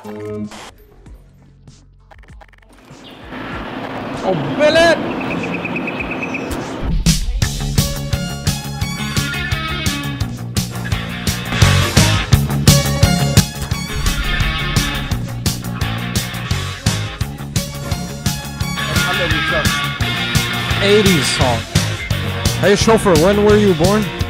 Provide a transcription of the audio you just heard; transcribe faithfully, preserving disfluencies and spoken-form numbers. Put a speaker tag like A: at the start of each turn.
A: Oh, Billet! eighties song. Hey, chauffeur, when were you born?